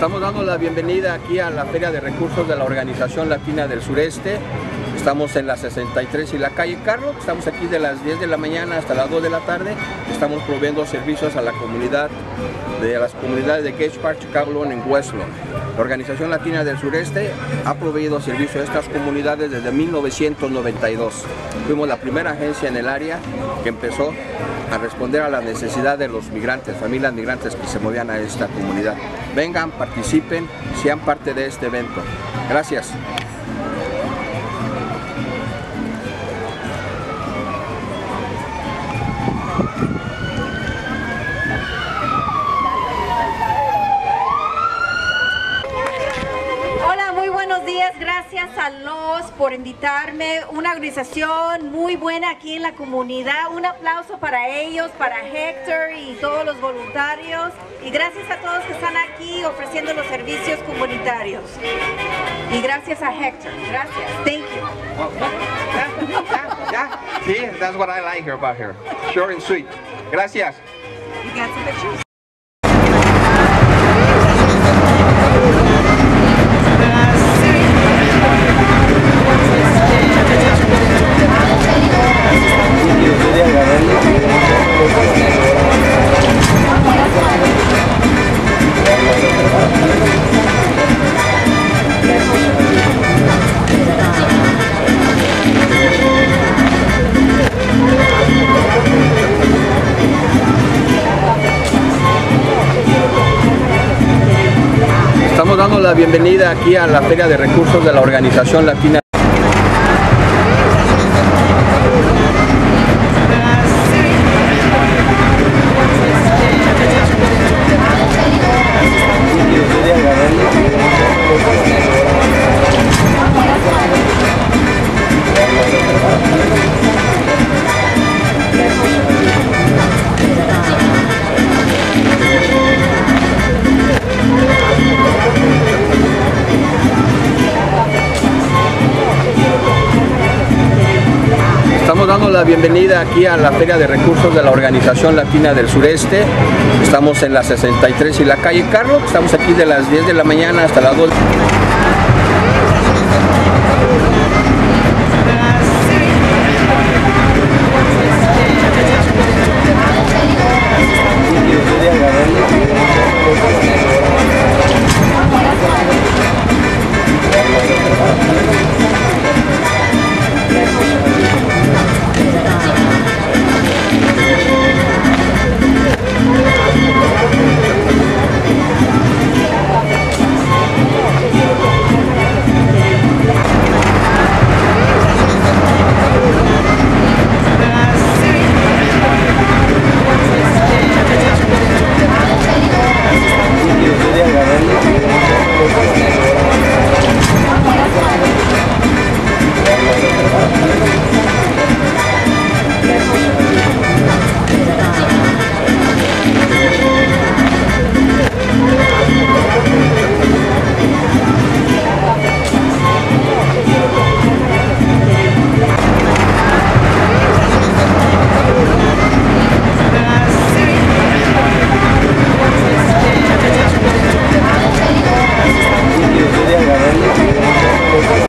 Estamos dando la bienvenida aquí a la Feria de Recursos de la Organización Latina del Sureste. Estamos en la 63 y la calle Carlos. Estamos aquí de las 10 de la mañana hasta las 2 de la tarde. Estamos proveyendo servicios a la comunidad, de las comunidades de Gage Park, Chicago en Westlawn. La Organización Latina del Sureste ha proveído servicio a estas comunidades desde 1992. Fuimos la primera agencia en el área que empezó a responder a la necesidad de los migrantes, familias migrantes que se movían a esta comunidad. Vengan, participen, sean parte de este evento. Gracias. Gracias a LOS por invitarme, una organización muy buena aquí en la comunidad. Un aplauso para ellos, para Héctor y todos los voluntarios. Y gracias a todos que están aquí ofreciendo los servicios comunitarios. Y gracias a Héctor. Gracias. Thank you. Yeah. See, that's what I like about her. Short and sweet. Gracias. You got some pictures? Estamos dando la bienvenida aquí a la Feria de Recursos de la Organización Latina. Estamos dando la bienvenida aquí a la Feria de Recursos de la Organización Latina del Sureste. Estamos en la 63 y la calle Carlos. Estamos aquí de las 10 de la mañana hasta las 2.